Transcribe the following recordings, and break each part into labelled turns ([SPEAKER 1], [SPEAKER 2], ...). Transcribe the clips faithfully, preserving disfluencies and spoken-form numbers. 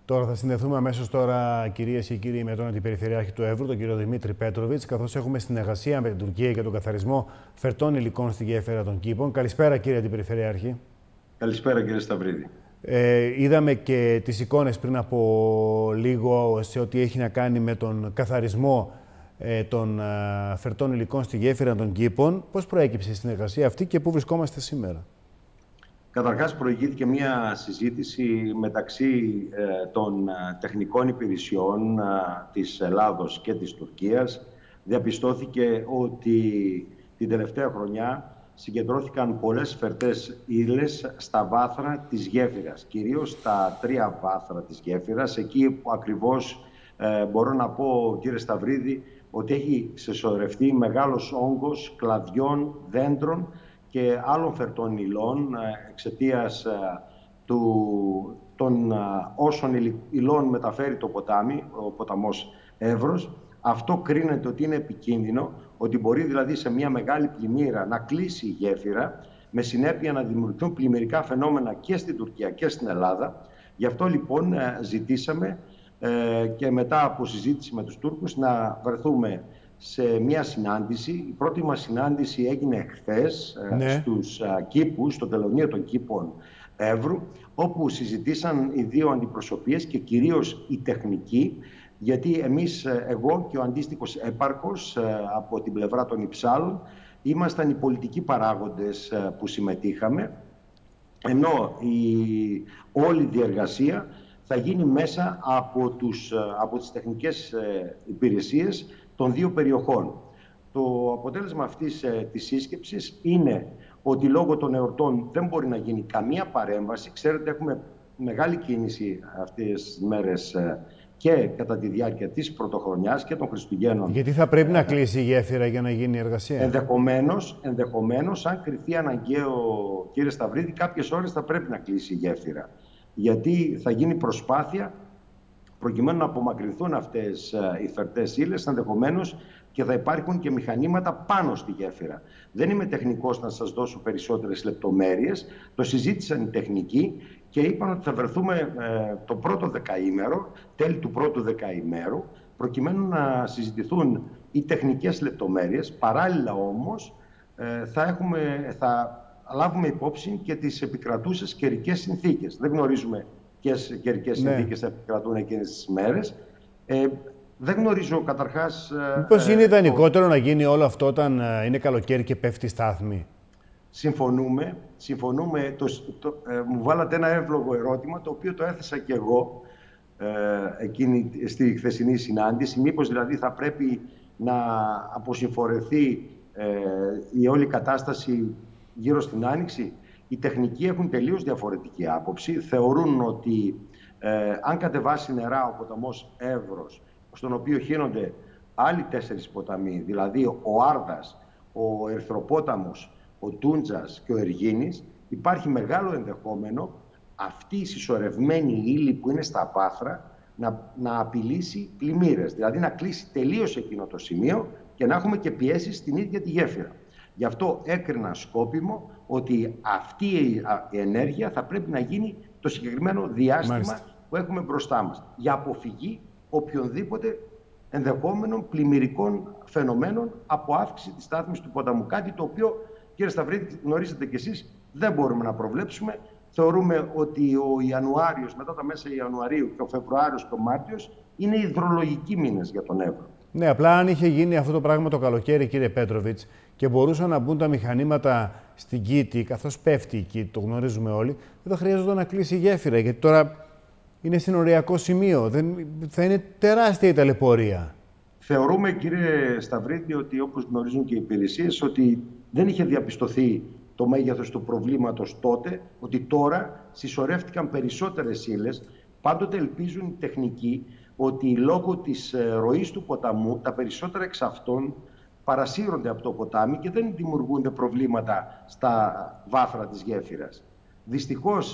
[SPEAKER 1] Τώρα θα συνδεθούμε αμέσως τώρα, κυρίες και κύριοι, με τον Αντιπεριφερειάρχη του Εύρου, τον κύριο Δημήτρη Πέτροβιτς, καθώς έχουμε συνεργασία με την Τουρκία για τον καθαρισμό φερτών υλικών στη γέφυρα των Κήπων. Καλησπέρα, κύριε Αντιπεριφερειάρχη.
[SPEAKER 2] Καλησπέρα, κύριε Σταυρίδη.
[SPEAKER 1] Ε, είδαμε και τις εικόνες πριν από λίγο σε ό,τι έχει να κάνει με τον καθαρισμό ε, των ε, φερτών υλικών στη γέφυρα των Κήπων. Πώς προέκυψε η συνεργασία αυτή και πού βρισκόμαστε σήμερα?
[SPEAKER 2] Καταρχάς, προηγήθηκε μια συζήτηση μεταξύ ε, των ε, τεχνικών υπηρεσιών ε, της Ελλάδος και της Τουρκίας. Διαπιστώθηκε ότι την τελευταία χρονιά συγκεντρώθηκαν πολλές φερτές ύλες στα βάθρα της γέφυρας, κυρίως στα τρία βάθρα της γέφυρας, εκεί που ακριβώς ε, μπορώ να πω, κύριε Σταυρίδη, ότι έχει συσσωρευτεί μεγάλος όγκος κλαδιών, δέντρων και άλλων φερτών υλών εξαιτίας του, των όσων υλών μεταφέρει το ποτάμι, ο ποταμός Εύρος. Αυτό κρίνεται ότι είναι επικίνδυνο, ότι μπορεί δηλαδή σε μια μεγάλη πλημμύρα να κλείσει η γέφυρα, με συνέπεια να δημιουργηθούν πλημμυρικά φαινόμενα και στην Τουρκία και στην Ελλάδα. Γι' αυτό λοιπόν ζητήσαμε και μετά από συζήτηση με τους Τούρκους να βρεθούμε σε μια συνάντηση. Η πρώτη μας συνάντηση έγινε χθες ναι. στους κήπους, στο τελωνείο των κήπων Εύρου, όπου συζητήσαν οι δύο αντιπροσωπείες και κυρίως οι τεχνικοί, γιατί εμείς, εγώ και ο αντίστοιχος έπαρχος από την πλευρά των Υψάλων, ήμασταν οι πολιτικοί παράγοντες που συμμετείχαμε, ενώ η όλη διεργασία θα γίνει μέσα από, τους, από τις τεχνικές υπηρεσίες των δύο περιοχών. Το αποτέλεσμα αυτής ε, της σύσκεψης είναι ότι λόγω των εορτών δεν μπορεί να γίνει καμία παρέμβαση. Ξέρετε, έχουμε μεγάλη κίνηση αυτές τις μέρες ε, και κατά τη διάρκεια της πρωτοχρονιάς και των Χριστουγέννων.
[SPEAKER 1] Γιατί θα πρέπει να κλείσει η γέφυρα για να γίνει η εργασία?
[SPEAKER 2] Ενδεχομένως, ενδεχομένως, αν κριθεί αναγκαίο, κύριε Σταυρίδη, κάποιες ώρες θα πρέπει να κλείσει η γέφυρα. Γιατί θα γίνει προσπάθεια προκειμένου να απομακρυνθούν αυτές οι φερτές ύλες, ενδεχομένως και θα υπάρχουν και μηχανήματα πάνω στη γέφυρα. Δεν είμαι τεχνικός να σας δώσω περισσότερες λεπτομέρειες. Το συζήτησαν οι τεχνικοί και είπαν ότι θα βρεθούμε ε, το πρώτο δεκαήμερο, τέλη του πρώτου δεκαήμερου, προκειμένου να συζητηθούν οι τεχνικές λεπτομέρειες. Παράλληλα όμως ε, θα, έχουμε, θα λάβουμε υπόψη και τις επικρατούσες καιρικές συνθήκες. Δεν γνωρίζουμε ποιες καιρικές ναι. συνθήκες θα επικρατούν εκείνες τις μέρες. Ε, δεν γνωρίζω καταρχάς...
[SPEAKER 1] Μήπως είναι ιδανικότερο το... να γίνει όλο αυτό όταν είναι καλοκαίρι και πέφτει η στάθμη?
[SPEAKER 2] Συμφωνούμε. συμφωνούμε. Το, το, ε, μου βάλατε ένα εύλογο ερώτημα, το οποίο το έθεσα και εγώ ε, εκείνη, στη χθεσινή συνάντηση. Μήπως δηλαδή θα πρέπει να αποσυμφορεθεί ε, η όλη κατάσταση γύρω στην Άνοιξη? Οι τεχνικοί έχουν τελείως διαφορετική άποψη. Θεωρούν ότι ε, αν κατεβάσει νερά ο ποταμός Εύρος, στον οποίο χύνονται άλλοι τέσσερις ποταμοί, δηλαδή ο Άρδας, ο Ερθροπόταμος, ο Τούντζας και ο Εργίνης, υπάρχει μεγάλο ενδεχόμενο αυτή η συσσωρευμένη ύλη που είναι στα βάθρα να, να απειλήσει πλημμύρες. Δηλαδή να κλείσει τελείως εκείνο το σημείο και να έχουμε και πιέσεις στην ίδια τη γέφυρα. Γι' αυτό έκρινα σκόπιμο ότι αυτή η ενέργεια θα πρέπει να γίνει το συγκεκριμένο διάστημα Μάλιστα. που έχουμε μπροστά μας, για αποφυγή οποιονδήποτε ενδεχόμενων πλημμυρικών φαινομένων από αύξηση της στάθμης του ποταμού. Κάτι το οποίο, κύριε Σταυρίδη, γνωρίζετε κι εσείς, δεν μπορούμε να προβλέψουμε. Θεωρούμε ότι ο Ιανουάριος, μετά τα μέσα Ιανουαρίου και ο Φεβρουάριος και ο Μάρτιος είναι υδρολογικοί μήνες για τον Εύρο.
[SPEAKER 1] Ναι, απλά αν είχε γίνει αυτό το πράγμα το καλοκαίρι, κύριε Πέτροβιτς, και μπορούσαν να μπουν τα μηχανήματα στην Κήτη, καθώς πέφτει η Κήτη, το γνωρίζουμε όλοι, δεν θα χρειάζονταν να κλείσει η γέφυρα, γιατί τώρα είναι συνοριακό σημείο. Δεν, θα είναι τεράστια η ταλαιπωρία.
[SPEAKER 2] Θεωρούμε, κύριε Σταυρίδη, ότι όπως γνωρίζουν και οι υπηρεσίες, ότι δεν είχε διαπιστωθεί το μέγεθος του προβλήματος τότε, ότι τώρα συσσωρεύτηκαν περισσότερες ύλες. Πάντοτε ελπίζουν οι τεχνικοί ότι λόγω της ροής του ποταμού τα περισσότερα εξ αυτών παρασύρονται από το ποτάμι και δεν δημιουργούνται προβλήματα στα βάθρα της γέφυρας. Δυστυχώς,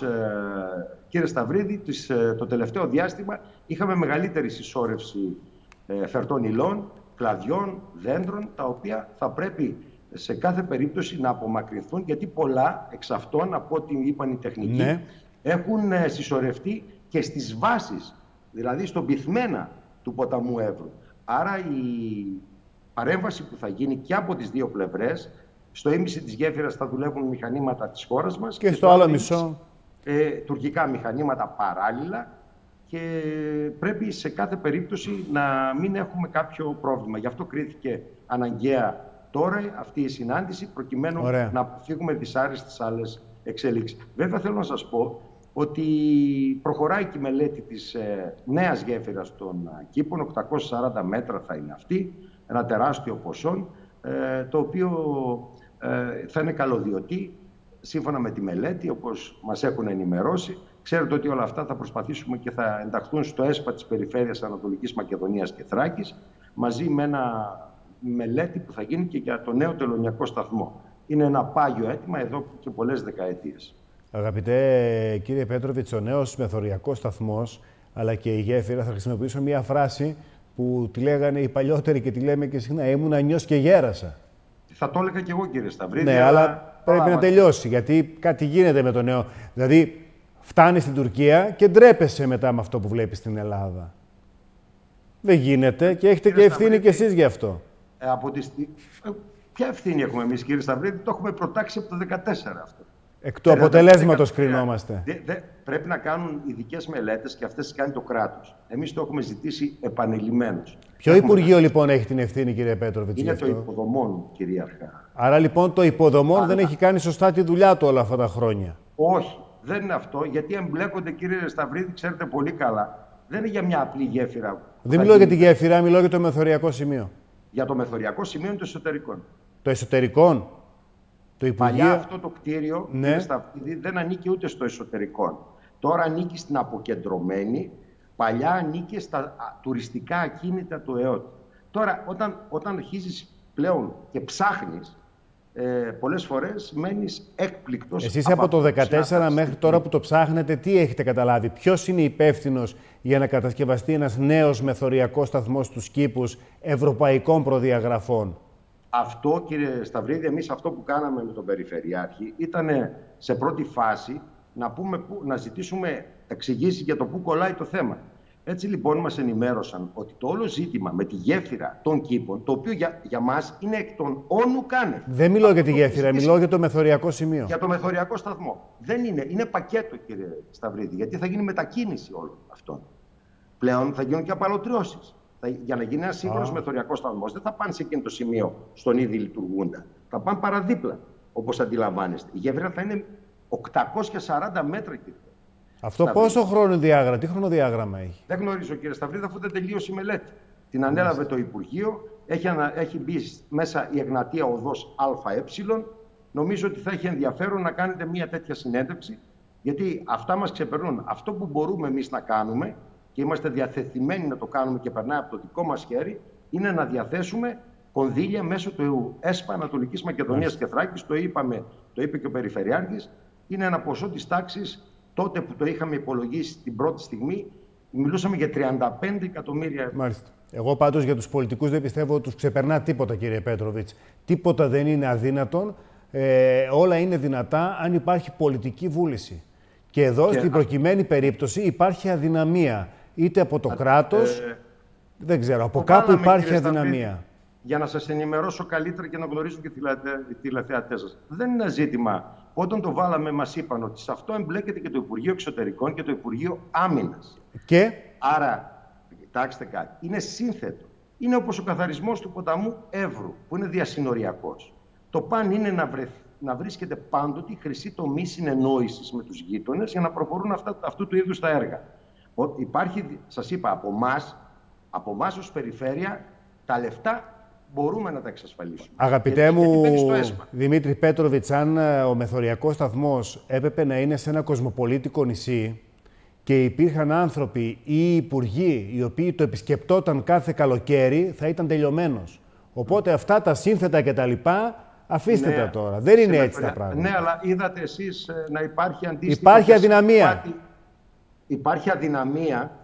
[SPEAKER 2] κύριε Σταυρίδη, το τελευταίο διάστημα είχαμε μεγαλύτερη συσσόρευση φερτών υλών, κλαδιών, δέντρων, τα οποία θα πρέπει σε κάθε περίπτωση να απομακρυνθούν, γιατί πολλά εξ αυτών, από ό,τι είπαν οι τεχνικοί, ναι. έχουν συσσωρευτεί και στις βάσεις δηλαδή στον πυθμένα του ποταμού Εύρου. Άρα η παρέμβαση που θα γίνει και από τις δύο πλευρές, στο ίμιση της γέφυρας θα δουλεύουν μηχανήματα της χώρας μας
[SPEAKER 1] και, και στο άλλο μισό
[SPEAKER 2] ε, τουρκικά μηχανήματα παράλληλα, και πρέπει σε κάθε περίπτωση να μην έχουμε κάποιο πρόβλημα. Γι' αυτό κρίθηκε αναγκαία τώρα αυτή η συνάντηση, προκειμένου Ωραία. να αποφύγουμε δυσάρεστες άλλες εξελίξεις. Βέβαια θέλω να σας πω ότι προχωράει και η μελέτη της ε, νέας γέφυρας των Κήπων, οκτακόσια σαράντα μέτρα θα είναι αυτή, ένα τεράστιο ποσό, ε, το οποίο ε, θα είναι καλωδιωτή, σύμφωνα με τη μελέτη, όπως μας έχουν ενημερώσει. Ξέρετε ότι όλα αυτά θα προσπαθήσουμε και θα ενταχθούν στο ΕΣΠΑ της Περιφέρειας Ανατολικής Μακεδονίας και Θράκης, μαζί με ένα μελέτη που θα γίνει και για το νέο τελωνιακό σταθμό. Είναι ένα πάγιο αίτημα εδώ και πολλές δεκαετίες.
[SPEAKER 1] Αγαπητέ κύριε Πέτροβιτς, ο νέος μεθοριακός σταθμός, αλλά και η γέφυρα, θα χρησιμοποιήσω μια φράση που τη λέγανε οι παλιότεροι και τη λέμε και συχνά, ήμουν ανιός και γέρασα.
[SPEAKER 2] Θα το έλεγα και εγώ, κύριε Σταυρίδη.
[SPEAKER 1] Ναι, αλλά, αλλά πρέπει αλλά... να τελειώσει, γιατί κάτι γίνεται με το νέο. Δηλαδή, φτάνει στην Τουρκία και ντρέπεσαι μετά με αυτό που βλέπεις στην Ελλάδα. Δεν γίνεται και έχετε κύριε και ευθύνη Σταυρίδη, κι εσείς γι' αυτό.
[SPEAKER 2] Ε, από τη... ε, ποια ευθύνη έχουμε εμείς, κύριε Σταυρίδη, το έχουμε προτάξει από το δύο χιλιάδες δεκατέσσερα αυτό.
[SPEAKER 1] Εκ του αποτελέσματος κρινόμαστε.
[SPEAKER 2] Δε, δε, πρέπει να κάνουν ειδικές μελέτες και αυτές τις κάνει το κράτος. Εμείς το έχουμε ζητήσει επανειλημμένως.
[SPEAKER 1] Ποιο έχουμε... Υπουργείο λοιπόν έχει την ευθύνη, κύριε Πέτροβιτς?
[SPEAKER 2] Είναι το υποδομών, κυρίαρχα.
[SPEAKER 1] Άρα λοιπόν το υποδομών Αλλά... δεν έχει κάνει σωστά τη δουλειά του όλα αυτά τα χρόνια.
[SPEAKER 2] Όχι, δεν είναι αυτό, γιατί εμπλέκονται, κύριε Σταυρίδη, ξέρετε πολύ καλά. Δεν είναι για μια απλή γέφυρα.
[SPEAKER 1] Δεν μιλώ για τη γέφυρα, μιλώ για το μεθοριακό σημείο.
[SPEAKER 2] Για το μεθοριακό σημείο είναι το εσωτερικό.
[SPEAKER 1] Το εσωτερικό. Το Υπουργείο...
[SPEAKER 2] Παλιά αυτό το κτίριο,
[SPEAKER 1] ναι.
[SPEAKER 2] κύριε Σταυρίδη, δεν ανήκει ούτε στο εσωτερικό. Τώρα ανήκει στην αποκεντρωμένη. Παλιά ανήκε στα α, τουριστικά ακίνητα του ΕΟΤ. Τώρα, όταν, όταν αρχίζεις πλέον και ψάχνεις, ε, πολλές φορές μένεις έκπληκτος.
[SPEAKER 1] Εσείς από το δύο χιλιάδες δεκατέσσερα μέχρι τώρα που το ψάχνετε, τι έχετε καταλάβει? Ποιος είναι υπεύθυνος για να κατασκευαστεί ένας νέος μεθοριακός σταθμός στους Κήπους ευρωπαϊκών προδιαγραφών?
[SPEAKER 2] Αυτό, κύριε Σταυρίδη, εμείς αυτό που κάναμε με τον Περιφερειάρχη ήταν σε πρώτη φάση να, πούμε, να ζητήσουμε εξηγήσεις για το πού κολλάει το θέμα. Έτσι λοιπόν μας ενημέρωσαν ότι το όλο ζήτημα με τη γέφυρα των Κήπων, το οποίο για, για μας είναι εκ των όνου κάνευ.
[SPEAKER 1] Δεν μιλώ για τη γέφυρα, μιλώ για το μεθοριακό σημείο.
[SPEAKER 2] Για το μεθοριακό σταθμό. Δεν είναι, είναι πακέτο, κύριε Σταυρίδη, γιατί θα γίνει μετακίνηση όλων αυτών. Πλέον θα γίνουν και απαλωτριώσεις. Για να γίνει ένα σύγχρονος μεθοριακός σταθμός, δεν θα πάνε σε εκείνο το σημείο στον ήδη λειτουργούντα. Θα πάνε παραδίπλα, όπως αντιλαμβάνεστε. Η γέφυρα θα είναι οκτακόσια σαράντα μέτρα, κύριε.
[SPEAKER 1] Αυτό Σταυρίδη. Πόσο χρονοδιάγραμμα, τι χρονοδιάγραμμα έχει?
[SPEAKER 2] Δεν γνωρίζω, κύριε Σταυρίδη, αφού δεν τελείωσε η μελέτη. Την ανέλαβε το Υπουργείο, έχει, ανα... έχει μπει μέσα η Εγνατία Οδός ΑΕ. Νομίζω ότι θα έχει ενδιαφέρον να κάνετε μια τέτοια συνέντευξη, γιατί αυτά μας ξεπερνούν. Αυτό που μπορούμε εμείς να κάνουμε, και είμαστε διαθετημένοι να το κάνουμε και περνάει από το δικό μας χέρι, είναι να διαθέσουμε κονδύλια μέσω του ΕΣΠΑ Ανατολικής Μακεδονίας και Θράκης. Το, είπαμε, το είπε και ο Περιφερειάρχης. Είναι ένα ποσό της τάξης, τότε που το είχαμε υπολογίσει την πρώτη στιγμή, μιλούσαμε για τριάντα πέντε εκατομμύρια ευρώ.
[SPEAKER 1] Μάλιστα. Εγώ πάντως για τους πολιτικούς δεν πιστεύω ότι τους ξεπερνά τίποτα, κύριε Πέτροβιτς. Τίποτα δεν είναι αδύνατον. Ε, όλα είναι δυνατά αν υπάρχει πολιτική βούληση. Και εδώ, και στην προκειμένη περίπτωση, υπάρχει αδυναμία. Είτε από το Α, κράτος, ε, δεν ξέρω, από κάπου υπάρχει αδυναμία. Σταυρίδη,
[SPEAKER 2] για να σας ενημερώσω καλύτερα και να γνωρίζουν και οι τηλεθεατές σας. Δεν είναι ένα ζήτημα. Όταν το βάλαμε, μας είπαν ότι σε αυτό εμπλέκεται και το Υπουργείο Εξωτερικών και το Υπουργείο Άμυνας.
[SPEAKER 1] Και?
[SPEAKER 2] Άρα, κοιτάξτε κάτι, είναι σύνθετο. Είναι όπως ο καθαρισμός του ποταμού Εύρου, που είναι διασυνοριακός. Το παν είναι να, βρεθ, να βρίσκεται πάντοτε η χρυσή τομή συνεννόησης με τους γείτονες για να προχωρούν αυτά, αυτού του είδους τα έργα. Ο, υπάρχει, σας είπα, από εμάς, από εμάς ως περιφέρεια, τα λεφτά μπορούμε να τα εξασφαλίσουμε.
[SPEAKER 1] Αγαπητέ γιατί, μου, γιατί Δημήτρη Πέτροβιτς, αν ο μεθοριακός σταθμός έπρεπε να είναι σε ένα κοσμοπολίτικο νησί και υπήρχαν άνθρωποι ή υπουργοί οι οποίοι το επισκεπτόταν κάθε καλοκαίρι, θα ήταν τελειωμένος. Οπότε αυτά τα σύνθετα και τα λοιπά, αφήστε ναι, τα τώρα. Δεν είναι έτσι τα πράγματα.
[SPEAKER 2] Ναι, αλλά είδατε εσείς να υπάρχει αντίστοιχη...
[SPEAKER 1] Υπάρχει αδυναμία.
[SPEAKER 2] Υπάρχει, υπάρχει αδυναμία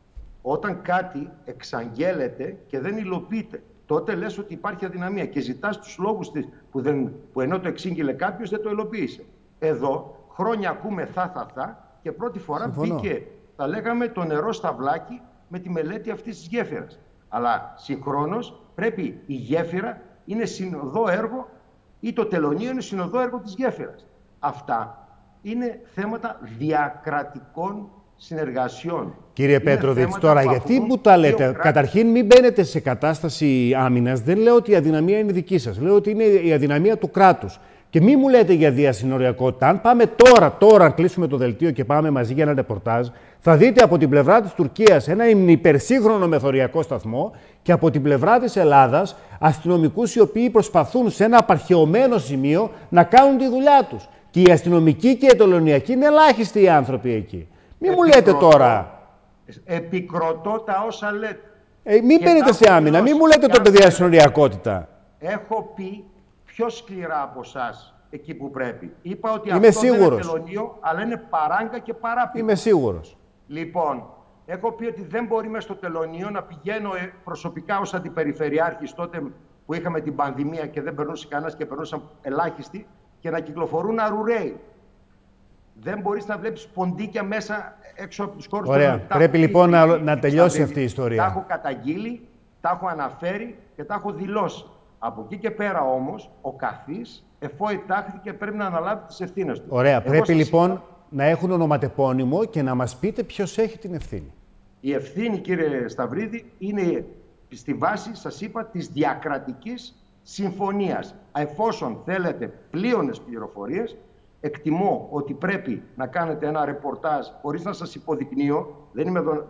[SPEAKER 2] όταν κάτι εξαγγέλλεται και δεν υλοποιείται. Τότε λες ότι υπάρχει αδυναμία και ζητάς τους λόγους που, δεν, που ενώ το εξήγηλε κάποιος δεν το υλοποίησε. Εδώ χρόνια ακούμε θα θα θα και πρώτη φορά
[SPEAKER 1] Συμφωνώ.
[SPEAKER 2] μπήκε θα λέγαμε το νερό στα βλάκι με τη μελέτη αυτής της γέφυρας. Αλλά συγχρόνως πρέπει η γέφυρα είναι συνοδό έργο ή το τελωνείο είναι συνοδό έργο της γέφυρας. Αυτά είναι θέματα διακρατικών συνεργασιών.
[SPEAKER 1] Κύριε Πέτροβιτς, τώρα γιατί μου τα λέτε? Κράτη. Καταρχήν, μην μπαίνετε σε κατάσταση άμυνας. Δεν λέω ότι η αδυναμία είναι δική σας. Λέω ότι είναι η αδυναμία του κράτους. Και μην μου λέτε για διασυνοριακότητα. Αν πάμε τώρα, τώρα κλείσουμε το δελτίο και πάμε μαζί για ένα ρεπορτάζ, θα δείτε από την πλευρά της Τουρκίας ένα υπερσύγχρονο μεθοριακό σταθμό και από την πλευρά της Ελλάδας αστυνομικούς οι οποίοι προσπαθούν σε ένα απαρχαιωμένο σημείο να κάνουν τη δουλειά τους. Και οι αστυνομικοί και οι τελωνιακοί είναι ελάχιστοι οι άνθρωποι εκεί. Μην μου λέτε τώρα.
[SPEAKER 2] Επικροτώ τα όσα λέτε.
[SPEAKER 1] Ε, μην μπαίνετε σε άμυνα, μην μου λέτε το διασυνοριακότητα.
[SPEAKER 2] Έχω πει πιο σκληρά από εσάς εκεί που πρέπει. Είπα ότι
[SPEAKER 1] Είμαι
[SPEAKER 2] αυτό
[SPEAKER 1] σίγουρος.
[SPEAKER 2] δεν είναι τελωνείο, αλλά είναι παράγκα και παράπληκτο.
[SPEAKER 1] Είμαι σίγουρος.
[SPEAKER 2] Λοιπόν, έχω πει ότι δεν μπορεί μες στο τελωνείο να πηγαίνω προσωπικά ως αντιπεριφερειάρχης τότε που είχαμε την πανδημία και δεν περνούσε κανένας και περνούσαν ελάχιστοι και να κυκλοφορούν αρουραίοι. Δεν μπορείς να βλέπεις ποντίκια μέσα έξω από τους χώρους.
[SPEAKER 1] Ωραία. Πρέπει λοιπόν να, να τελειώσει αυτή η ιστορία.
[SPEAKER 2] Τα έχω καταγγείλει, τα έχω αναφέρει και τα έχω δηλώσει. Από εκεί και πέρα όμως, ο καθής, εφόη τάχθηκε, πρέπει να αναλάβει τις ευθύνες του.
[SPEAKER 1] Ωραία.
[SPEAKER 2] Εγώ
[SPEAKER 1] πρέπει λοιπόν
[SPEAKER 2] είπα,
[SPEAKER 1] να έχουν ονοματεπώνυμο και να μας πείτε ποιος έχει την ευθύνη.
[SPEAKER 2] Η ευθύνη, κύριε Σταυρίδη, είναι στη βάση, σας είπα, της διακρατικής συμφωνίας. Εφόσον θέλετε πλήρωνες πληροφορίες, εκτιμώ ότι πρέπει να κάνετε ένα ρεπορτάζ χωρίς να σας υποδεικνύω. Δεν είμαι εδώ...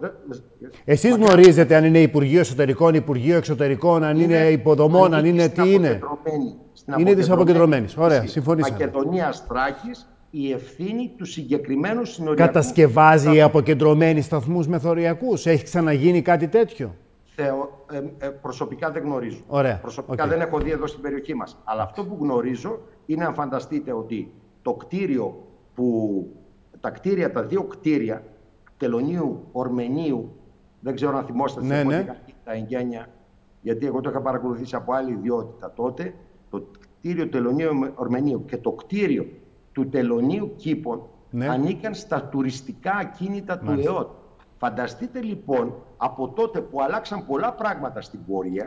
[SPEAKER 1] Εσείς γνωρίζετε αν είναι Υπουργείο Εσωτερικών, Υπουργείο Εξωτερικών, αν είναι, είναι υποδομών, αν είναι τι είναι. Είναι της αποκεντρωμένης. Ωραία, συμφωνήσαμε.
[SPEAKER 2] Μακεδονίας Θράκης, η ευθύνη του συγκεκριμένου συνοριακού...
[SPEAKER 1] Κατασκευάζει η αποκεντρωμένη σταθμούς μεθοριακούς. Έχει ξαναγίνει κάτι τέτοιο?
[SPEAKER 2] Θεω, ε, ε, προσωπικά δεν γνωρίζω.
[SPEAKER 1] Ωραία.
[SPEAKER 2] Προσωπικά
[SPEAKER 1] Okay.
[SPEAKER 2] δεν έχω δει εδώ στην περιοχή μας. Αλλά αυτό που γνωρίζω είναι, αν φανταστείτε, ότι το κτίριο που, τα κτίρια, τα δύο κτίρια τελωνίου Ορμενίου, δεν ξέρω αν θυμόστε
[SPEAKER 1] ναι, ναι.
[SPEAKER 2] τα εγγένεια, γιατί εγώ το είχα παρακολουθήσει από άλλη ιδιότητα τότε, το κτίριο τελωνίου Ορμενίου και το κτίριο του τελωνίου Κήπων ναι. ανήκαν στα τουριστικά ακίνητα του ΕΟΤ. Φανταστείτε λοιπόν, από τότε που αλλάξαν πολλά πράγματα στην πορεία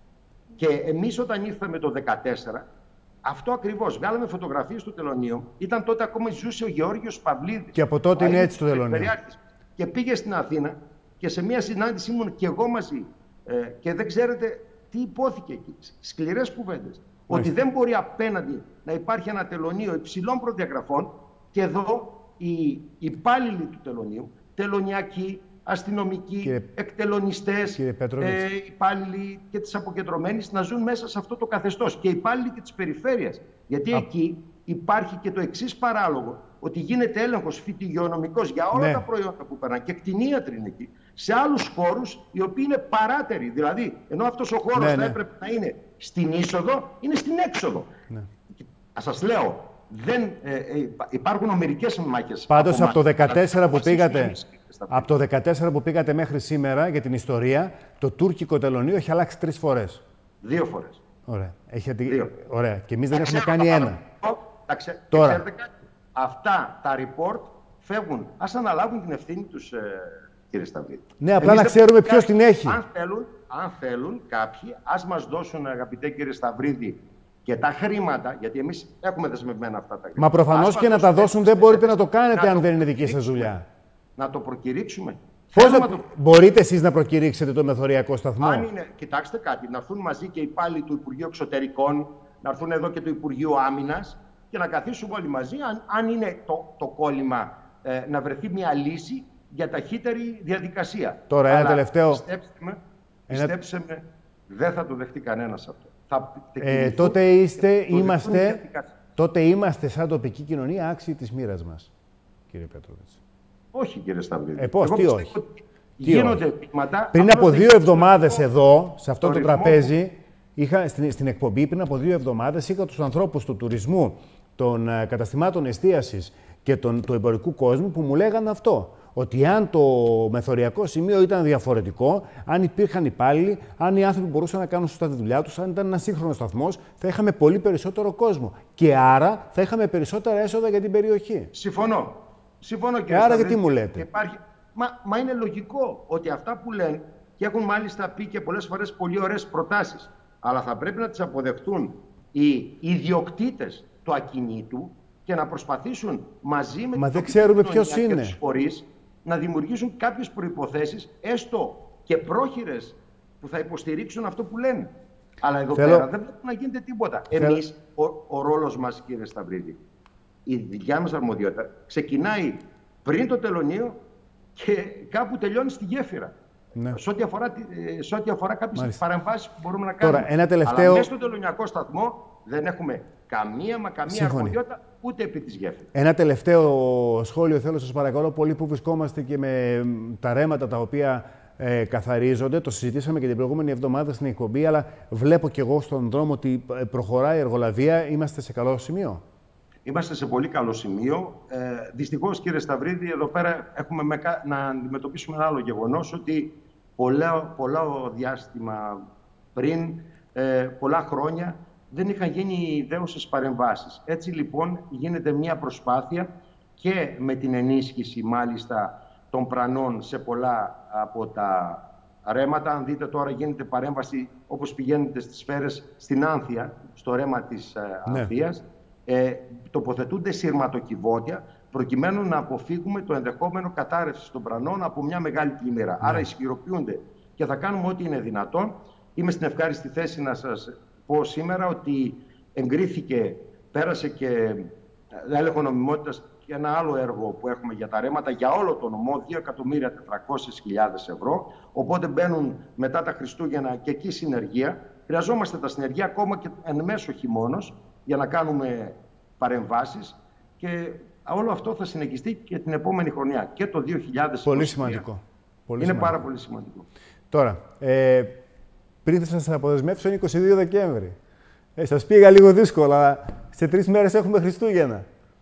[SPEAKER 2] και εμείς όταν ήρθαμε το δύο χιλιάδες δεκατέσσερα, αυτό ακριβώς. Βγάλαμε φωτογραφίες του τελωνίου. Ήταν τότε ακόμα ζούσε ο Γεώργιος Παυλίδης.
[SPEAKER 1] Και από τότε είναι έτσι το τελωνίο.
[SPEAKER 2] Και πήγε στην Αθήνα και σε μια συνάντηση ήμουν και εγώ μαζί. Ε, και δεν ξέρετε τι υπόθηκε εκεί. Σκληρές κουβέντες. Ότι δεν μπορεί απέναντι να υπάρχει ένα τελωνίο υψηλών προδιαγραφών και εδώ οι υπάλληλοι του τελωνίου, τελωνιακοί, αστυνομικοί, κύριε, εκτελονιστές, ε, υπάλληλοι και της αποκεντρωμένης να ζουν μέσα σε αυτό το καθεστώς και υπάλληλοι και της περιφέρειας. Γιατί Α. εκεί υπάρχει και το εξής παράλογο, ότι γίνεται έλεγχος φυτογειονομικός για όλα ναι. τα προϊόντα που περνάνε και κτηνίατροι είναι εκεί, σε άλλους χώρους οι οποίοι είναι παράτεροι. Δηλαδή, ενώ αυτός ο χώρος ναι, θα ναι. έπρεπε να είναι στην είσοδο, είναι στην έξοδο. Ναι. Ας σας λέω, δεν, ε, ε, υπάρχουν ομερικές μάχες.
[SPEAKER 1] Πάντως από, από το δεκατέσσερα που πήγατε... Από το δεκατέσσερα που πήγατε μέχρι σήμερα για την ιστορία, το τουρκικό τελωνείο έχει αλλάξει τρεις φορές.
[SPEAKER 2] Δύο φορές.
[SPEAKER 1] Ωραία. Έχετε... Δύο. Ωραία. Και εμείς δεν
[SPEAKER 2] τα
[SPEAKER 1] έχουμε
[SPEAKER 2] ξέρω,
[SPEAKER 1] κάνει ένα.
[SPEAKER 2] Τα ξε...
[SPEAKER 1] Τώρα.
[SPEAKER 2] Ξέρετε κάτι. Αυτά τα report φεύγουν. Ας αναλάβουν την ευθύνη τους, ε, κύριε Σταυρίδη.
[SPEAKER 1] Ναι, απλά εμείς να ξέρουμε ποιος την έχει.
[SPEAKER 2] Αν θέλουν, αν θέλουν κάποιοι, ας μας δώσουν, αγαπητέ κύριε Σταυρίδη, και τα χρήματα, γιατί εμείς έχουμε δεσμευμένα αυτά τα χρήματα.
[SPEAKER 1] Μα προφανώς και να τα δώσουν δεν μπορείτε να το κάνετε αν δεν είναι δική σας δουλειά.
[SPEAKER 2] Να το προκηρύξουμε.
[SPEAKER 1] Πώς θα... το... Μπορείτε εσείς να προκηρύξετε το μεθοριακό σταθμό?
[SPEAKER 2] Αν είναι... Κοιτάξτε κάτι, να έρθουν μαζί και οι υπάλληλοι του Υπουργείου Εξωτερικών, να έρθουν εδώ και του Υπουργείου Άμυνας και να καθίσουμε όλοι μαζί, αν, αν είναι το, το κόλλημα, ε, να βρεθεί μια λύση για ταχύτερη διαδικασία.
[SPEAKER 1] Τώρα
[SPEAKER 2] Αλλά,
[SPEAKER 1] ένα τελευταίο...
[SPEAKER 2] Πιστέψτε με, πιστέψτε ένα... με, δεν θα το δεχτεί κανένας αυτό. Θα
[SPEAKER 1] ε, τότε είστε, είμαστε, τότε είμαστε σαν τοπική κοινωνία άξιοι της μοίρας μας, κύριε Πέτροβιτς.
[SPEAKER 2] Όχι, κύριε Σταυρίδη.
[SPEAKER 1] Ε, πώς, τι όχι. Τι
[SPEAKER 2] γίνονται βήματα.
[SPEAKER 1] Πριν από δύο εβδομάδες εδώ, σε αυτό το, το τραπέζι, είχα, στην, στην εκπομπή, πριν από δύο εβδομάδες, είχα τους ανθρώπους του τουρισμού, των uh, καταστημάτων εστίασης και τον, του εμπορικού κόσμου που μου λέγανε αυτό. Ότι αν το μεθοριακό σημείο ήταν διαφορετικό, αν υπήρχαν υπάλληλοι, αν οι άνθρωποι μπορούσαν να κάνουν σωστά τη δουλειά τους, αν ήταν ένα σύγχρονο σταθμός, θα είχαμε πολύ περισσότερο κόσμο. Και άρα θα είχαμε περισσότερα έσοδα για την περιοχή.
[SPEAKER 2] Συμφωνώ. Συμφωνώ, κύριε
[SPEAKER 1] Άρα
[SPEAKER 2] Σταυρίδη,
[SPEAKER 1] γιατί μου λέτε?
[SPEAKER 2] Υπάρχει... Μα, μα είναι λογικό ότι αυτά που λένε, και έχουν μάλιστα πει και πολλές φορές πολύ ωραίες προτάσεις, αλλά θα πρέπει να τις αποδεχτούν οι ιδιοκτήτες του ακινήτου και να προσπαθήσουν μαζί με
[SPEAKER 1] Μα δεν ξέρουμε ποιος
[SPEAKER 2] και
[SPEAKER 1] είναι.
[SPEAKER 2] τους φορείς να δημιουργήσουν κάποιες προϋποθέσεις, έστω και πρόχειρες, που θα υποστηρίξουν αυτό που λένε. Αλλά εδώ
[SPEAKER 1] Θέλω...
[SPEAKER 2] πέρα δεν πρέπει να γίνεται τίποτα. Θέλω... Εμείς, ο, ο ρόλος μας, κύριε Σταυρίδη, η δικιά μας αρμοδιότητα ξεκινάει πριν το τελωνείο και κάπου τελειώνει στη γέφυρα. Ναι. Σε ό,τι αφορά, σε ό,τι αφορά κάποιες παρεμβάσεις που μπορούμε να κάνουμε.
[SPEAKER 1] Τώρα, ένα τελευταίο...
[SPEAKER 2] Αλλά μέσα στον τελωνειακό σταθμό δεν έχουμε καμία μα καμία
[SPEAKER 1] Σύμφωνη.
[SPEAKER 2] αρμοδιότητα ούτε επί της γέφυρας.
[SPEAKER 1] Ένα τελευταίο σχόλιο θέλω, σας παρακαλώ πολύ, που βρισκόμαστε και με τα ρέματα τα οποία ε, καθαρίζονται. Το συζητήσαμε και την προηγούμενη εβδομάδα στην εκπομπή, αλλά βλέπω κι εγώ στον δρόμο ότι προχωράει η εργολαβία. Είμαστε σε καλό σημείο.
[SPEAKER 2] Είμαστε σε πολύ καλό σημείο. Ε, δυστυχώς, κύριε Σταυρίδη, εδώ πέρα έχουμε με, να αντιμετωπίσουμε ένα άλλο γεγονός, ότι πολλά, πολλά διάστημα πριν, ε, πολλά χρόνια, δεν είχαν γίνει ιδέουσες παρεμβάσεις. Έτσι λοιπόν γίνεται μια προσπάθεια και με την ενίσχυση μάλιστα των πρανών σε πολλά από τα ρέματα. Αν δείτε τώρα γίνεται παρέμβαση, όπως πηγαίνετε στις σφαίρες στην Άνθια, στο ρέμα της ναι. Ανθίας. Ε, τοποθετούνται σειρματοκιβώτια προκειμένου να αποφύγουμε το ενδεχόμενο κατάρρευση των πρανών από μια μεγάλη πλημμύρα. Ναι. Άρα ισχυροποιούνται και θα κάνουμε ό,τι είναι δυνατόν. Είμαι στην ευχάριστη θέση να σας πω σήμερα ότι εγκρίθηκε, πέρασε και έλεγχο νομιμότητας και ένα άλλο έργο που έχουμε για τα ρέματα για όλο το νομό, δύο εκατομμύρια τετρακόσιες χιλιάδες ευρώ. Οπότε μπαίνουν μετά τα Χριστούγεννα και εκεί συνεργεία. Χρειαζόμαστε τα συνεργεία ακόμα και εν μέσω χειμώνος για να κάνουμε παρεμβάσεις και όλο αυτό θα συνεχιστεί και την επόμενη χρονιά και το δύο χιλιάδες είκοσι.
[SPEAKER 1] Πολύ σημαντικό. Πολύ
[SPEAKER 2] είναι
[SPEAKER 1] σημαντικό.
[SPEAKER 2] πάρα πολύ σημαντικό.
[SPEAKER 1] Τώρα, ε, πριν θα σας αποδεσμεύσω είναι είκοσι δύο Δεκέμβρη. Ε, σας πήγα λίγο δύσκολα, αλλά σε τρεις μέρες έχουμε Χριστούγεννα.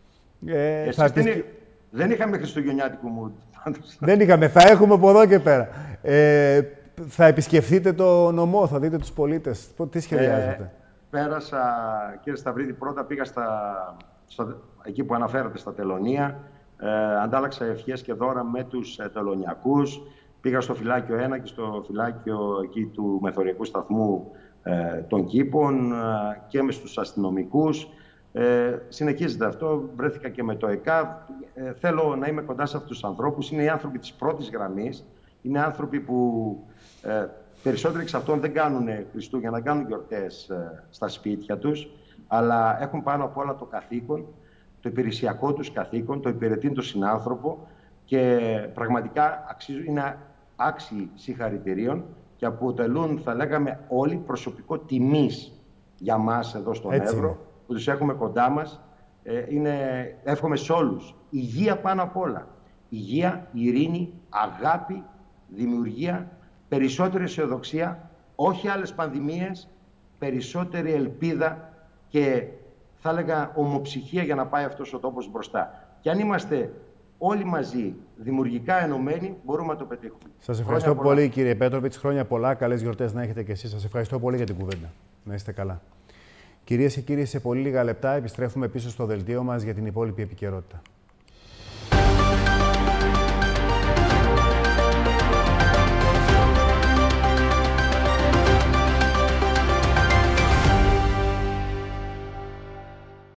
[SPEAKER 2] Ε, θα δεν, επισκε... δεν είχαμε χριστουγεννιάτικο mood.
[SPEAKER 1] Δεν είχαμε, θα έχουμε από εδώ και πέρα. Ε, θα επισκεφθείτε το νομό, θα δείτε τους πολίτες. Τι σχεδιάζετε?
[SPEAKER 2] Ε, πέρασα, κύριε Σταυρίδη, πρώτα πήγα στα, στα, εκεί που αναφέρατε στα τελωνία. Ε, αντάλλαξα ευχές και δώρα με τους ε, τελωνιακούς. Πήγα στο φυλάκιο ένα και στο φυλάκιο εκεί του μεθοριακού σταθμού ε, των Κήπων ε, και με στους αστυνομικούς. Ε, συνεχίζεται αυτό. Βρέθηκα και με το ΕΚΑΒ. Ε, θέλω να είμαι κοντά σε αυτούς τους ανθρώπους. Είναι οι άνθρωποι της πρώτης γραμμής. Είναι άνθρωποι που ε, περισσότεροι εξ αυτών δεν κάνουν Χριστούγεννα, κάνουν γιορτές ε, στα σπίτια τους, αλλά έχουν πάνω απ' όλα το καθήκον, το υπηρεσιακό τους καθήκον, το υπηρετήν τον συνάνθρωπο και πραγματικά αξίζουν, είναι άξιοι συγχαρητηρίων και αποτελούν, θα λέγαμε, όλοι προσωπικό τιμής για μας εδώ στον Εύρο, που τους έχουμε κοντά μας. Ε, είναι, εύχομαι σε όλους υγεία πάνω απ' όλα. Υγεία, ειρήνη, αγάπη, δημιουργία, περισσότερη αισιοδοξία, όχι άλλες πανδημίες, περισσότερη ελπίδα και θα έλεγα ομοψυχία για να πάει αυτός ο τόπος μπροστά. Και αν είμαστε όλοι μαζί δημιουργικά ενωμένοι, μπορούμε να το πετύχουμε.
[SPEAKER 1] Σας ευχαριστώ χρόνια πολύ πολλά. Κύριε Πέτροβιτς. Χρόνια πολλά. Καλές γιορτές να έχετε και εσείς. Σας ευχαριστώ πολύ για την κουβέντα. Να είστε καλά. Κυρίες και κύριοι, σε πολύ λίγα λεπτά επιστρέφουμε πίσω στο δελτίο μας για την υπόλοιπη επικαιρότητα.